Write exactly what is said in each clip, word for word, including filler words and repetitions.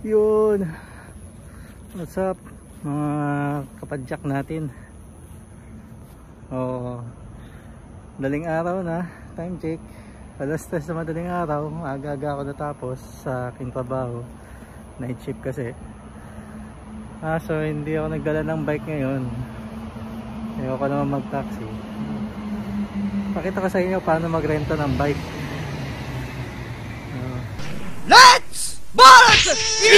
Yun, what's up mga kapadyak natin. Oh, daling araw na, time check alas tres na madaling araw. Aga-aga ako natapos sa aking trabaho, night shift kasi. Ah, so hindi ako nagdala ng bike ngayon, ayoko naman mag taxi. Pakita ko sa inyo paano magrenta ng bike. uh, Let's Boss!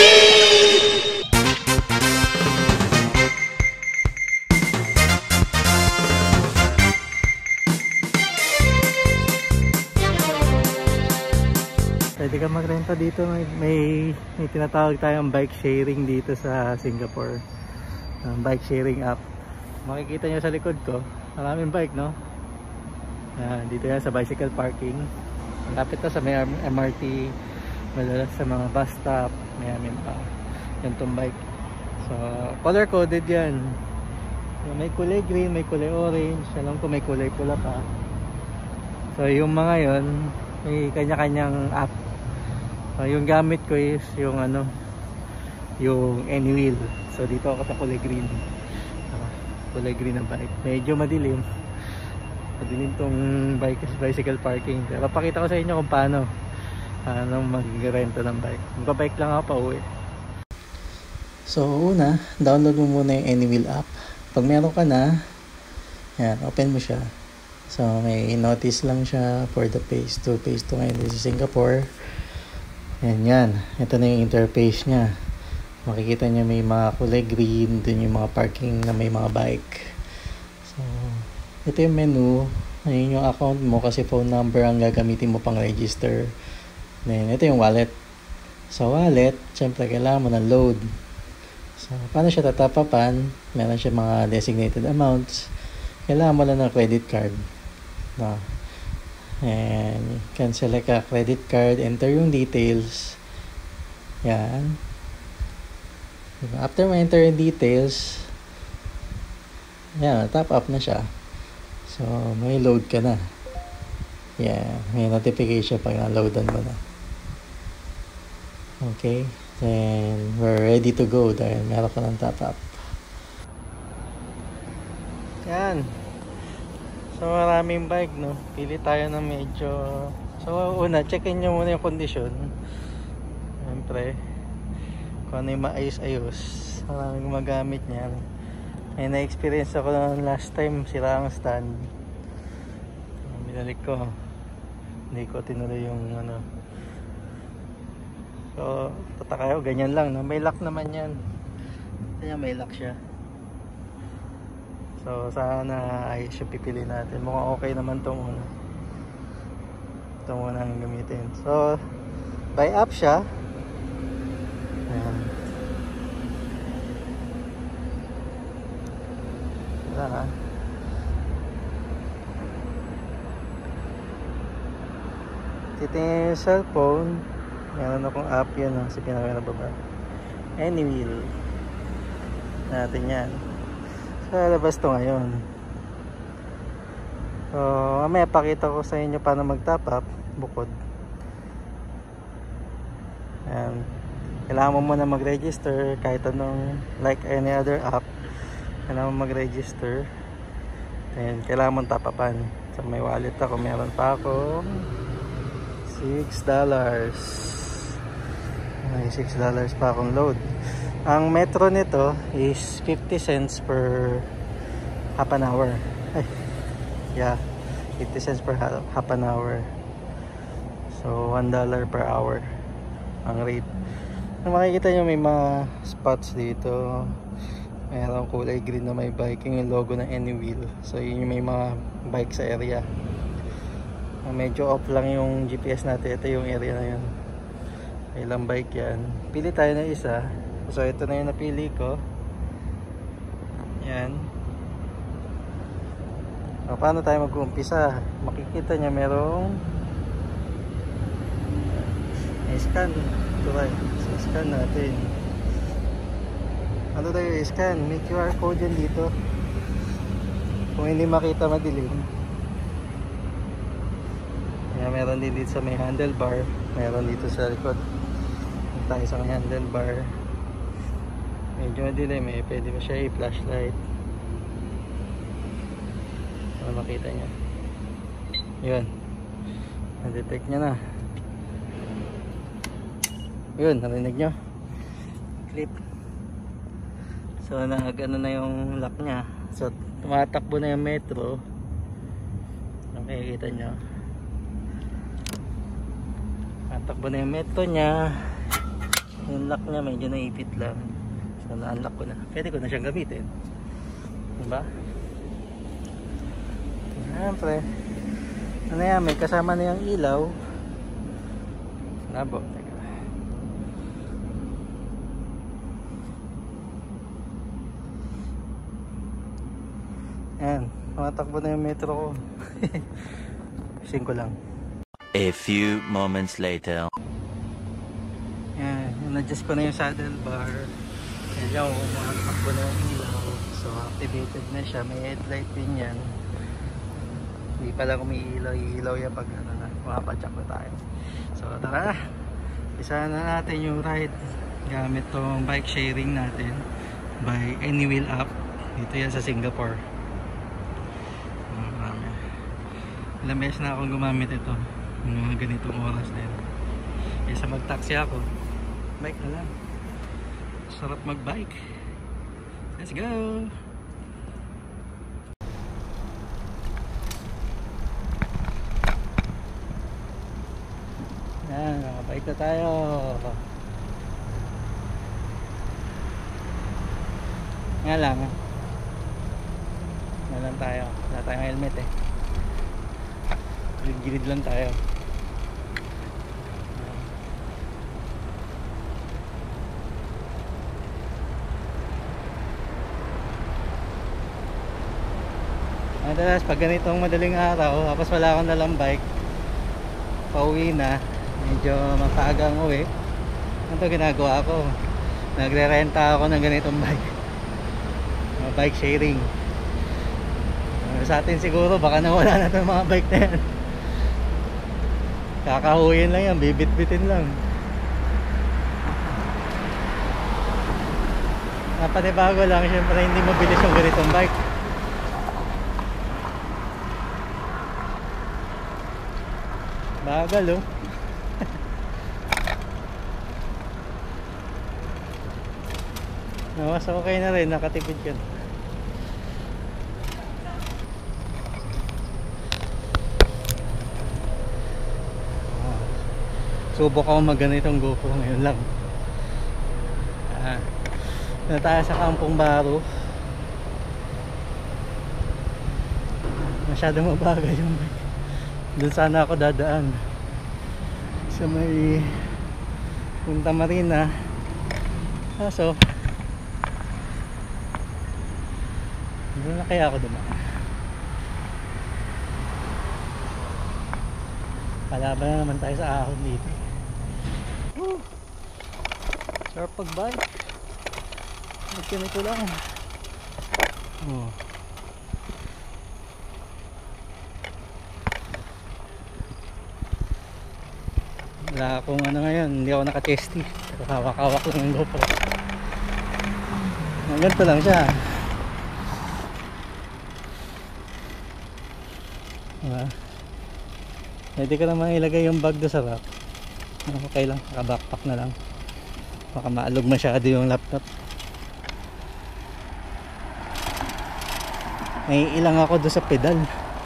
Pwede ka magrenta dito. May, may, may tinatawag tayong bike sharing dito sa Singapore. Um, bike sharing app. Makikita nyo sa likod ko, maraming bike, no? Yan, dito yan sa bicycle parking. Malapit na sa may M R T, madalas sa mga bus stop, may amin pa yung tong bike. So, color coded yan. So, may kulay green, may kulay orange. Alam ko may kulay pula pa. So, yung mga yon may kanya-kanyang app. So, yung gamit ko is yung ano, yung Anywheel. So, dito ako sa kulay green. Uh, kulay green na bike. Medyo madilim. Madilim tong bike, bicycle parking. Pero pakita ko sa inyo kung paano paano mag-renta ng bike. Magpa-bike lang ako pa uwi. So, una, download mo muna yung Anywheel app. Pag meron ka na, yan, open mo siya. So, may notice lang siya for the phase two. Phase two ngayon dito sa Singapore. Yan, yan. Ito na yung interface niya. Makikita niyo may mga kulay green. Dun yung mga parking na may mga bike. So, ito yung menu. Ayun yung account mo kasi phone number ang gagamitin mo pang register. Then, ito yung wallet. Sa wallet, syempre kailangan mo ng load. So, paano siya tatapapan? Meron siya mga designated amounts. Kailangan mo lang ng credit card. No. And, you can select a credit card, enter yung details. Yan. After mo enter yung details, yan, top up na siya. So, may load ka na. Yan, may notification pag na-loadan mo na. Okay, then we're ready to go dahil meron ka ng top up. Yan. So, maraming bike, no? Pili tayo ng medyo... So, una, checkin nyo muna yung kondisyon. Siyempre, kung ano yung maayos-ayos. Maraming gumagamit niyan. May na-experience ako na last time, sira ang stand. Binalik ko. Hindi ko tinuloy yung ano. So, tataka kayo, ganyan lang, no? May lock naman yan. Kaya may lock siya. So, sana ayos yung pipili natin. Mukhang okay naman ito muna. Ito muna ang gamitin. So, by app siya. Ayan. Wala ha. Titingin yung cellphone. Meron akong app yan. Ha? Sa pinaka-baba. Anywheel. Natin yan. So, labas to ngayon. So, mamaya pakita ko sa inyo paano mag-top up bukod. Ayan. Kailangan mo muna mag-register kahit anong, like any other app. Kailangan mo mag-register. And kailangan mong top upan. So, may wallet ako. Meron pa ako six dollars. May six dollars pa akong load. Ang metro nito is fifty cents per half an hour. Ay, yeah, fifty cents per half an hour. So, one dollar per hour ang rate. Kung makikita nyo, may mga spots dito. Mayroong kulay green na may biking, yung logo ng Anywheel. So, yun yung may mga bike sa area. Medyo off lang yung G P S natin. Ito yung area na yun. Ilang bike yan. Pili tayo na isa. So, ito na yung napili ko. Yan. So, paano tayo mag-uumpisa? Makikita niya merong i-scan. Ito tayo. So, scan natin. Ano tayo i-scan? May Q R code yan dito. Kung hindi makita madilim. Yan, meron din dito sa may handlebar. Meron dito sa likod. tayo sa handlebar. Medyo madilim eh, pwede pa siya i-flashlight para makita nyo. Yun, na-detect nya na. Yun, narinig nyo, clip. So nag ano na yung lock nya. So tumatakbo na yung metro. Nakikita nyo, tumatakbo na yung metro nya. Yung lock nya medyo naipit lang. So na-unlock ko na, pwede ko na siyang gamitin, diba? Siyempre ano yan, may kasama na yung ilaw. Labo, teka. Yan, tumatakbo na yung metro ko. Pisin ko lang. A few moments later. Yan, na-adjust ko na yung saddle bar. Medyo tumatakbo na yung ilaw. So activated na siya, may headlight din yan. Hindi pala kumiilaw, iilaw yan pag ano na, makapadyak na tayo. So tara na, isa na natin yung ride gamit tong bike sharing natin by Anywheel app. Dito yan sa Singapore. Marami. Ilang beses na akong gumamit ito, mga ganitong oras din. Kaysa mag-taxi ako, bike na lang. Sarap mag-bike. Let's go! Yan, nakabike na tayo. Nga lang, nga lang tayo. Wala tayong helmet eh. Gilid-gilid lang tayo. Madalas pag ganitong madaling araw, tapos wala akong dalang bike, pauwi na, medyo mapaagang uwi. Ano to ginagawa ko? Nagre-renta ako ng ganitong bike, mga bike sharing. Sa atin siguro baka nawala na itong mga bike na yan. Kakahuyin lang yan, bibit-bitin lang. Napanibago lang, syempre hindi mabilis yung ganitong bike. Bagal oh. No, mas okay na rin, nakatipid ka. Ah, subok ako mag ganitong GoPro ngayon lang. Ah, na tayo sa Kampong Baro. Masyadong mabagal yung bike. Doon sana ako dadaan sa may Punta Marina. Kaso doon na kaya ako dumaan. Palaban na naman tayo sa ahon dito. Woo! Sarap pag-bike. Magkinito lang. Oh. Wala akong ano ngayon, hindi ako naka-testy. Hawak-hawak lang ng GoPro. Ganito lang siya. Diba? Pwede ka naman ilagay yung bag do sa rack. Okay lang, naka-backpack na lang. Baka maalog masyado yung laptop. May ilang ako do sa pedal.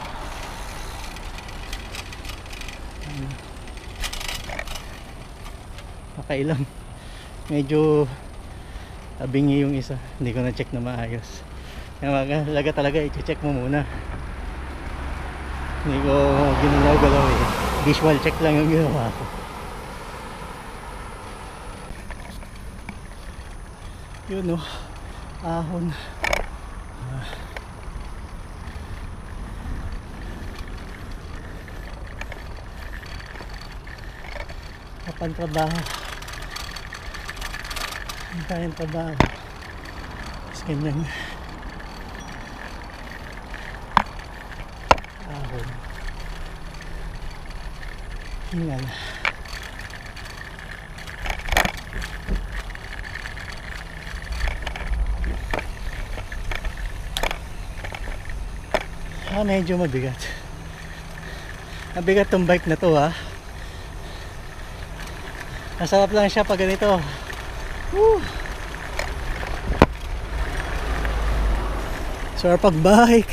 Kailang medyo tabingi yung isa, hindi ko na check na maayos. Kaya talaga talaga i-check mo muna, hindi ko ginalaw-galaw eh, visual check lang yung ginawa ko. Yun oh, ahon. ah. Kapan trabaho, ang kayang trabaho, tapos ganyan ahon, hingal. Ah, medyo mabigat. Mabigat tong bike na to ha. Masarap lang siya pag ganito. Woo! So pag bike.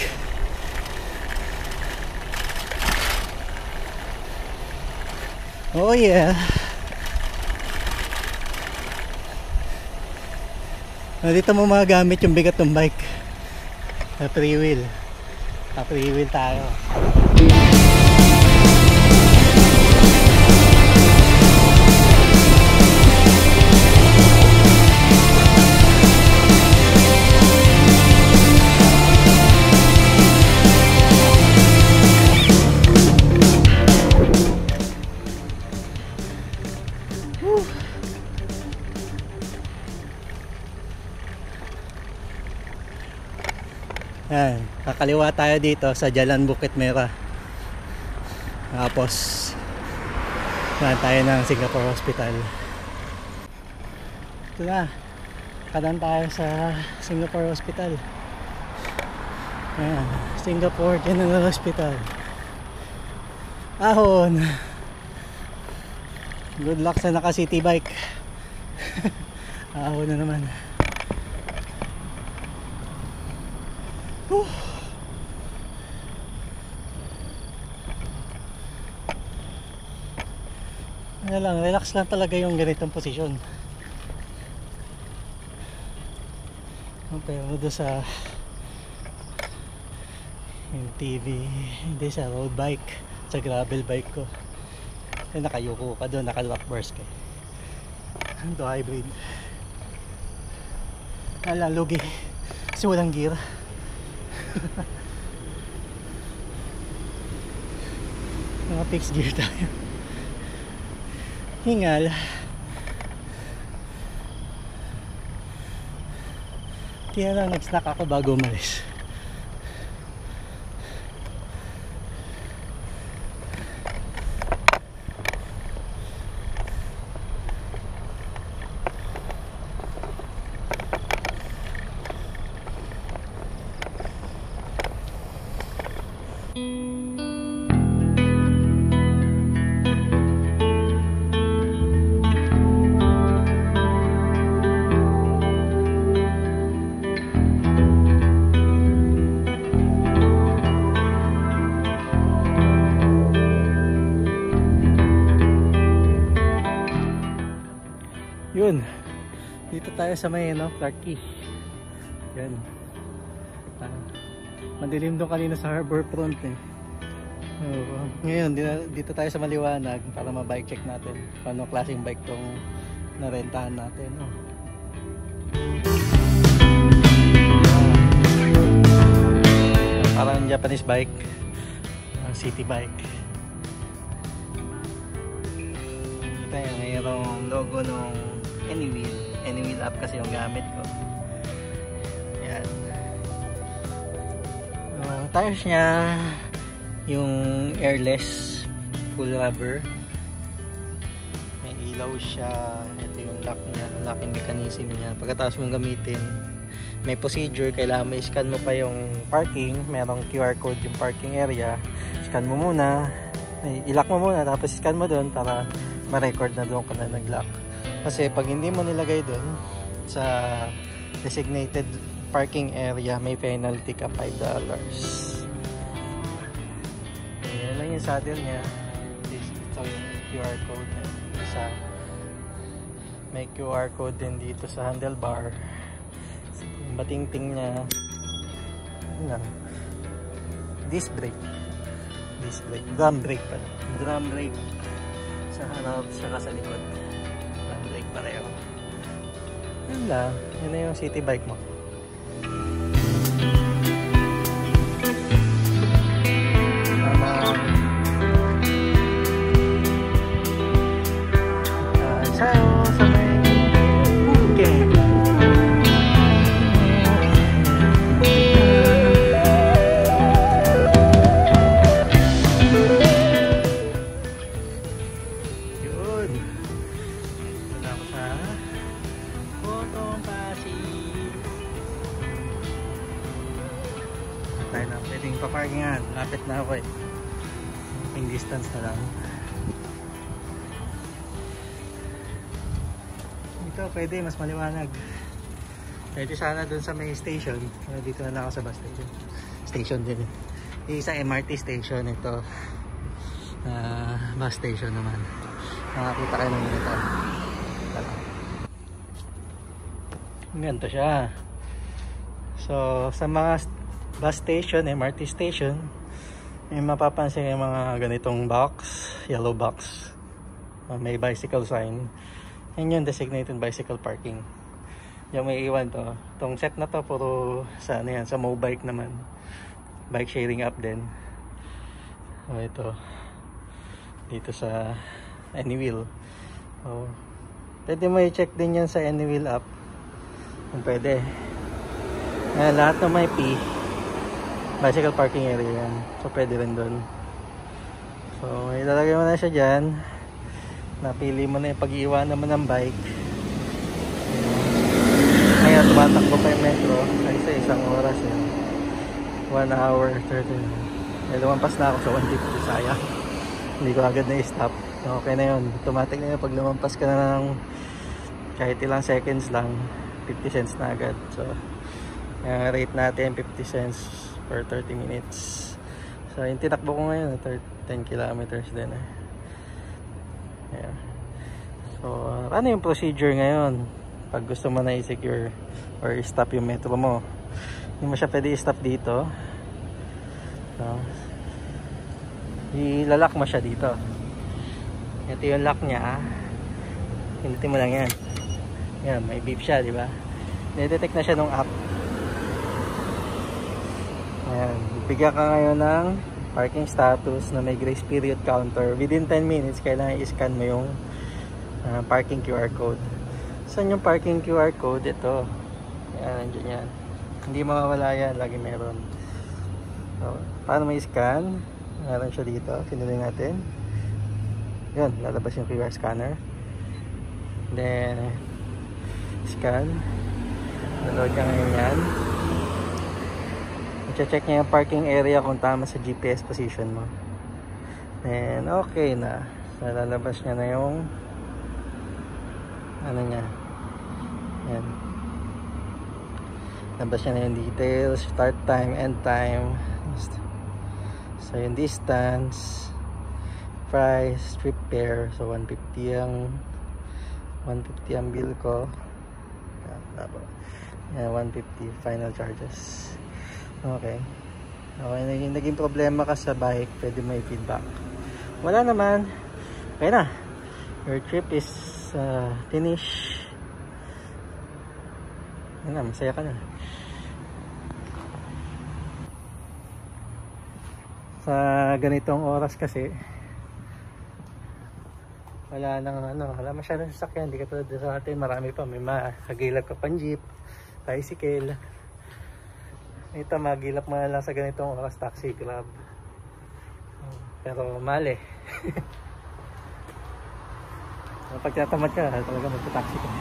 Oh yeah. Dito mo magagamit yung bigat ng bike. Sa free wheel. Sa free wheel tayo. Yan, kakaliwa tayo dito sa Jalan Bukit Merah. Tapos saan tayo ng Singapore Hospital. Ito na, kadan tayo sa Singapore Hospital. Yan, Singapore General Hospital. Ahon. Good luck sa naka city bike. Ahon na naman. Whew. Ano lang, relax lang talaga yung ganitong posisyon. Pero doon sa yung T V, hindi sa road bike, sa gravel bike ko. Eh, nakayuko ka doon, naka-lock bars ka. Ito hybrid. Ala, lugi. Kasi walang gear. Mga fixed gear tayo. Hingal. Kaya lang nag-snack ako bago umalis. Yun, dito tayo sa may no, Clarke Quay. Yan. Ah, madilim doon kanina sa harbor front eh. Uh, ngayon dito, dito tayo sa maliwanag para ma-bike check natin kung anong klaseng bike tong narentahan natin. Oh. Uh, parang Japanese bike, uh, city bike. Ito yung mayroong logo nung Anywheel, Anywheel app kasi yung gamit ko. Yan. Uh, tires niya yung airless, full rubber. May ilaw siya. Ito yung lock niya, locking mechanism niya. Pagkatapos mong gamitin, may procedure, kailangan may scan mo pa yung parking. Merong Q R code yung parking area. Scan mo muna, i-lock mo muna, tapos scan mo doon para ma-record na doon ka na nag-lock. Kasi pag hindi mo nilagay doon sa designated parking area, may penalty ka five dollars. Yan lang yung saddle niya. Ito yung Q R code niya. Isa. May Q R code din dito sa handlebar. Yung batingting niya. Ano? Disc brake. Disc brake. Drum brake pala. Drum brake. Sa harap, saka sa likod. Like pareho. Yun lang. Yun na yung city bike mo. Uh, Sayo sa may okay. Daming paparkingan. Lapit na ako eh. In distance na lang. Ito pwede, mas maliwanag. Pwede sana dun sa may station. Dito na lang ako sa bus station. Station din eh. Yung isang M R T station ito. Uh, bus station naman. Nakakita kayo ng ganito. Ganito siya. So sa mga bus station, M R T station, may mapapansin yung mga ganitong box, yellow box. Uh, may bicycle sign. Yan yung designated bicycle parking. Yung may iwan to. Itong set na to puro sa ano yan, sa Mobike naman. Bike sharing app din. So ito. Dito sa Anywheel. So, pwede mo i-check din yan sa Anywheel app. Kung pwede. Ayan, lahat ng may P. Bicycle parking area yan. So pwede rin doon. So ilalagay mo na siya dyan. Napili mo na yung pag-iiwan naman ng bike. Ngayon tumatakbo pa yung metro. Isa isang oras yan. one hour thirty. Eh, lumampas na ako sa one fifty. Sayang. Hindi ko agad na i-stop. Okay na yun. Automatic na yun. Pag lumampas ka na ng kahit ilang seconds lang, fifty cents na agad. So uh, rate natin fifty cents per thirty minutes. So yung tinakbo ko ngayon ten kilometers din eh. Yeah. So uh, ano yung procedure ngayon pag gusto mo na i-secure or i-stop yung metro mo? Hindi mo siya pwede i-stop dito. So, ilalak mo siya dito. Ito yung lock niya. Pindutin mo lang yan. Yan, may beep siya, di ba? Nidetect na siya nung app. Ayan, bigyan ka ngayon ng parking status na may grace period counter. Within ten minutes, kailangan i-scan mo yung uh, parking Q R code. Saan yung parking Q R code? Ito. Ayan, nandiyan yan. Hindi mawawala yan, lagi meron. So, paano may scan? Meron siya dito. Sinuloy natin. Yun, lalabas yung Q R scanner. Then, scan. Download ka ngayon yan. I-check niya yung parking area kung tama sa G P S position mo. Then, okay na. So, lalabas niya na yung ano niya. Yan. Labas niya na yung details. Start time, end time. So yung distance, price, trip fare. So one fifty ang one fifty ang bill ko. Yeah, one fifty final charges. Okay. Okay, naging, naging problema ka sa bike, pwede may feedback. Wala naman. Okay na. Your trip is uh, finished. Yan na, masaya ka na. Sa ganitong oras kasi wala nang ano, wala masyadong sasakyan, hindi katulad sa atin, marami pa, may mahagilap ka pang jeep, bicycle. Ito magilap mo na lang sa ganitong oras, taxi, grab, pero mali. Pag tinatamad ka, talaga magta-taxi ka.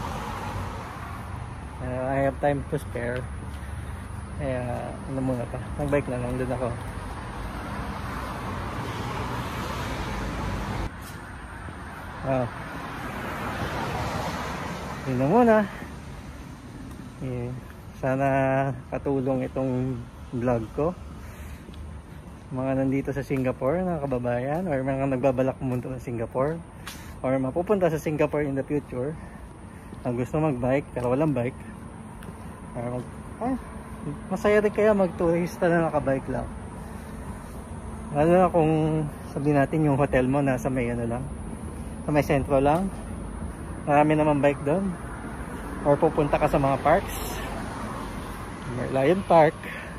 uh, I have time to spare, kaya ano muna pa, nag-bike na lang, doon ako. Oh. Yun na muna. Eh, sana katulong itong vlog ko. Mga nandito sa Singapore na kababayan, or mga nagbabalak pumunta sa Singapore, or mapupunta sa Singapore in the future, ang gusto mag-bike pero walang bike, or mag ah, masaya din kaya mag-turista na nakabike lang. Lalo na kung sabihin natin yung hotel mo nasa may ano lang, sa may sentro lang, marami naman bike doon, or pupunta ka sa mga parks, Lion Park,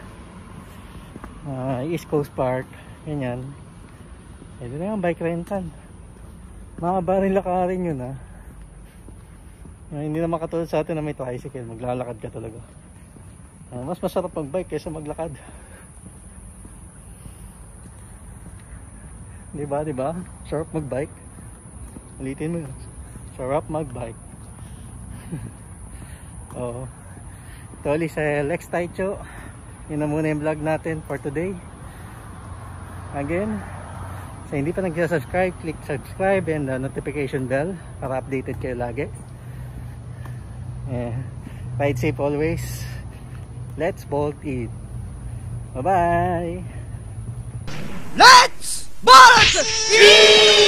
uh, East Coast Park, ganyan. Pwede na yung bike rental. Makaba rin lakarin yun, ha. Uh, hindi naman katulad sa atin na may tricycle, maglalakad ka talaga. Uh, mas masarap mag bike kaysa maglakad. Diba, diba? Sarap mag bike. Ulitin mo yun. Sarap mag-bike. Oo. Ito ulit sa Lex Taicho. yun na muna yung vlog natin for today. Again, sa hindi pa nag-subscribe, click subscribe and the notification bell para updated kayo lagi. Yeah. Ride safe always. Let's bolt it. Bye bye. Let's bolt it!